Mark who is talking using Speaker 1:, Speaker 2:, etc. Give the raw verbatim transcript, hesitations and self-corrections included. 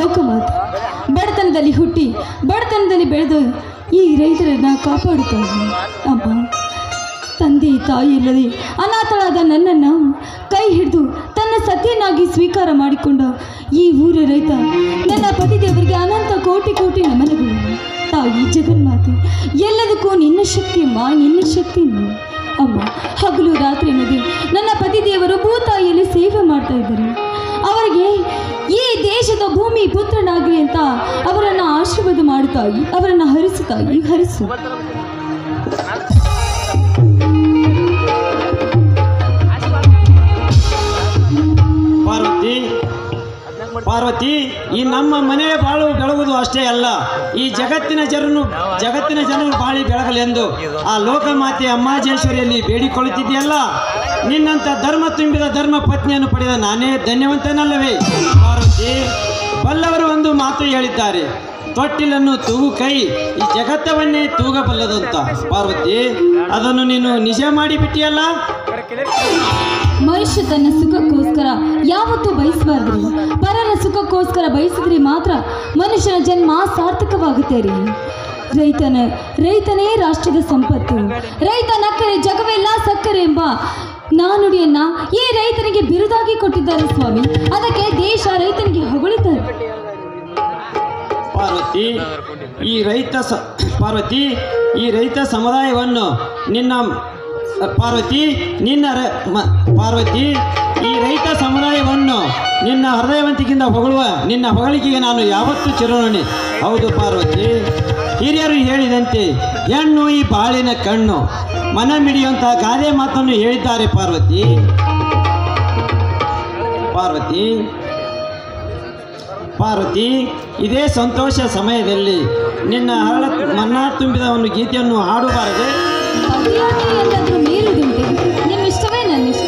Speaker 1: ಲೋಕಮಾತೆ ಬಡತನದಲ್ಲಿ ಹುಟ್ಟಿ ಬಡತನದಲ್ಲಿ ಬೆಳೆದು ಈ ರೈತರನ್ನ ಕಾಪಾಡುತ್ತಾರೆ ಅಮ್ಮ. ತಂದೆ ತಾಯಿ ಇಲ್ಲದೆ ಅನಾಥಳಾದ ನನ್ನನ್ನು ಕೈ ಹಿಡಿದು ತನ್ನ ಸತಿಯನ್ನಾಗಿ ಸ್ವೀಕಾರ ಮಾಡಿಕೊಂಡ ಈ ಊರ ರೈತ ನನ್ನ ಪತಿದೇವರಿಗೆ ಅನಂತ ಕೋಟಿ ಕೋಟಿ ನಮನಗಳು. ತಾಯಿ ಜಗನ್ಮಾತೆ, ಎಲ್ಲದಕ್ಕೂ ನಿನ್ನ ಶಕ್ತಿ ಅಮ್ಮ, ನಿನ್ನ ಶಕ್ತಿ ನೀನು ಅಮ್ಮ. ಹಗಲು ರಾತ್ರಿ ಅನ್ನೋದು ನನ್ನ ಪತಿದೇವರು ಭೂತಾಯಿಯಲ್ಲಿ ಸೇವೆ ಮಾಡ್ತಾ ಇದ್ದಾರೆ. ಅವರಿಗೆ ಈ ದೇಶದ ಭೂಮಿ ಪುತ್ರನಾಗಲಿ ಅಂತ ಅವರನ್ನು ಆಶೀರ್ವಾದ ಮಾಡುತ್ತಾಯಿ, ಅವರನ್ನು ಹರಿಸುತ್ತಾಯಿ, ಹರಿಸು.
Speaker 2: ಪಾರ್ವತಿ ಪಾರ್ವತಿ ಈ ನಮ್ಮ ಮನೆ ಬಾಳು ಬೆಳಗುವುದು ಅಷ್ಟೇ ಅಲ್ಲ, ಈ ಜಗತ್ತಿನ ಜನರು ಜಗತ್ತಿನ ಜನರು ಬಾಳಿ ಬೆಳಗಲೆಂದು ಆ ಲೋಕಮಾತೆ ಅಮ್ಮಾಜೇಶ್ವರಿಯಲ್ಲಿ ಬೇಡಿಕೊಳ್ಳುತ್ತಿದೆಯಲ್ಲ. ನಿನ್ನಂಥ ಧರ್ಮ ತುಂಬಿದ ಧರ್ಮ ಪತ್ನಿಯನ್ನು ಪಡೆದ ನಾನೇ ಧನ್ಯವಂತನಲ್ಲವೇ ಪಾರ್ವತಿ? ಬಲ್ಲವರು ಒಂದು ಮಾತು ಹೇಳಿದ್ದಾರೆ, ತೊಟ್ಟಿಲನ್ನು ತೂಗು ಕೈ ಈ ಜಗತ್ತವನ್ನೇ ತೂಗಬಲ್ಲದಂತ. ಪಾರ್ವತಿ, ಅದನ್ನು ನೀನು ನಿಜ ಮಾಡಿಬಿಟ್ಟಿಯಲ್ಲ.
Speaker 1: ಮನುಷ್ಯ ತನ್ನ ಸುಖಕ್ಕೋಸ್ಕರ ಯಾವತ್ತೂ ಬಯಸಬಾರ್ದು. ಪರರ ಸುಖಕ್ಕೋಸ್ಕರ ಬಯಸಿದ್ರೆ ಮಾತ್ರ ಮನುಷ್ಯನ ಜನ್ಮ ಸಾರ್ಥಕವಾಗುತ್ತೆ ರೀ. ರೈತನ ರೈತನೇ ರಾಷ್ಟ್ರದ ಸಂಪತ್ತು. ರೈತ ನಕ್ಕರೆ ಜಗವೆಲ್ಲ ಸಕ್ಕರೆ ಎಂಬ ನಾನುಡಿಯನ್ನ ಈ ರೈತನಿಗೆ ಬಿರುದಾಗಿ ಕೊಟ್ಟಿದ್ದಾರೆ ಸ್ವಾಮಿ. ಅದಕ್ಕೆ ದೇಶ ರೈತನಿಗೆ ಹೊಗಳಿದ್ದಾರೆ.
Speaker 2: ಪಾರ್ವತಿ, ಈ ರೈತ ಸ ಪಾರ್ವತಿ ಈ ರೈತ ಸಮುದಾಯವನ್ನು ನಿನ್ನ ಪಾರ್ವತಿ ನಿನ್ನ ಪಾರ್ವತಿ ಈ ರೈತ ಸಮುದಾಯವನ್ನು ನಿನ್ನ ಹೃದಯವಂತಿಕೆಯಿಂದ ಹೊಗಳುವ ನಿನ್ನ ಹೊಗಳಿಕೆಗೆ ನಾನು ಯಾವತ್ತೂ ಚಿರಋಣಿ. ಹೌದು ಪಾರ್ವತಿ, ಹಿರಿಯರು ಹೇಳಿದಂತೆ ಹೆಣ್ಣು ಈ ಬಾಳಿನ ಕಣ್ಣು, ಮನ ಮಿಡಿಯುವಂತಹ ಗಾದೆ ಮಾತನ್ನು ಹೇಳಿದ್ದಾರೆ ಪಾರ್ವತಿ. ಪಾರ್ವತಿ ಪಾರ್ವತಿ ಇದೇ ಸಂತೋಷ ಸಮಯದಲ್ಲಿ ನಿನ್ನ ಹರಳ ಮನ್ನ ತುಂಬಿದ ಒಂದು ಗೀತೆಯನ್ನು ಹಾಡಬಾರದೆ?
Speaker 1: ನಿಮ್ಮ ಇಷ್ಟವೇ ನನ್ನ ಇಷ್ಟ.